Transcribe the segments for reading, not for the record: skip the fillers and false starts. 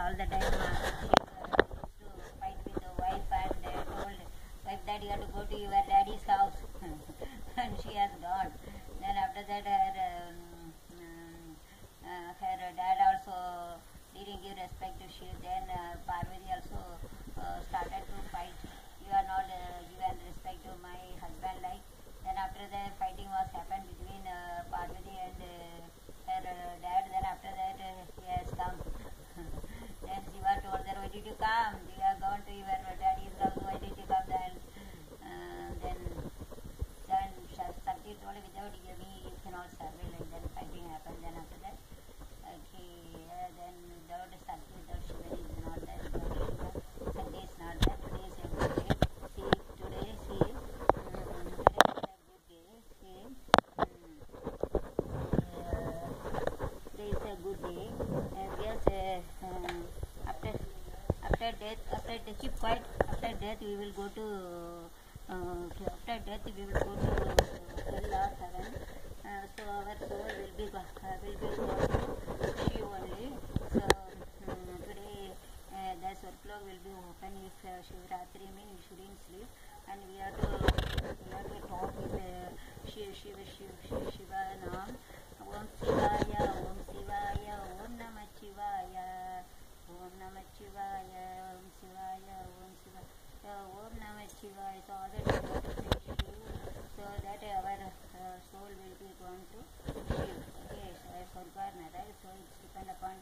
all the time she used to fight with the wife and told wife that you have to go to your daddy's house and she has gone. Then after that her dad also didn't give respect to Shiv. Then Parvati also started to fight. You are not given respect to my husband like. Then after the fighting was happened between Parvati and her dad. Then after that he has come. Then Shiva told her, why did you come? You have gone to your daddy's house. Why did you come then? Then Sakti told, without me you cannot survive. Like then fighting happened. Then after that then without Sakti, without Shiva is not there. Without Shiva, Sakti is not there. Today is a good day. See, today is a good day. See, today is a good day. Yes, after death, keep quiet. After death, we will go to. After death, we will go to hell or heaven. So our soul will be going to Shiv only. So today the Swargalok will be open if Shivratri means we shouldn't sleep, and we have to talk with Shiva Naam. Om Shivaya, Om Shivaya, Om Namah Shivaya, Om Namah Shivaya, Om Shivaya, Om Shivaya, Om Namah Shivaya. So all the time we have to say Shiv, so that our soul will be gone to Shiv. Okay, Swarga or Nara. So it's depend upon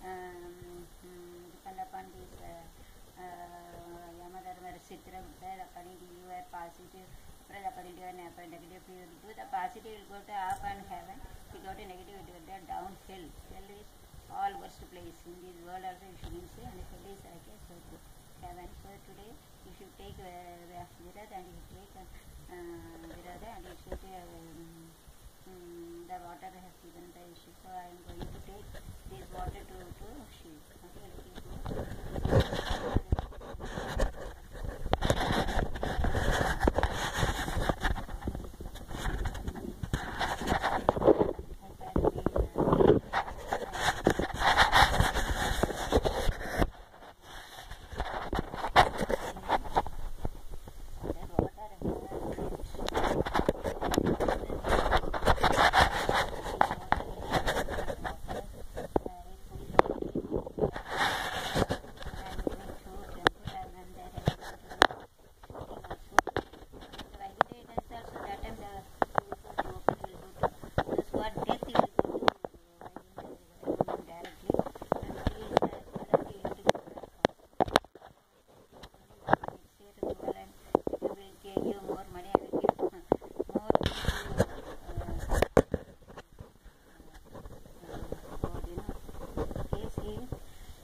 this Yamadharma Sitra. According to you are positive, according to you are negative. If you do the positive, you will go to up and heaven. If you go to negative, you will go down hell. Hell is all worst place in this world. Also, you shouldn't say, and hell is like a circle. Heaven. So today, if you take Virat and you take Virada and you take the water has given the issue. So I am going to take this water to Shiv. Okay,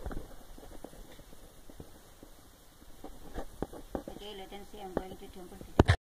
let us say I am going to temple.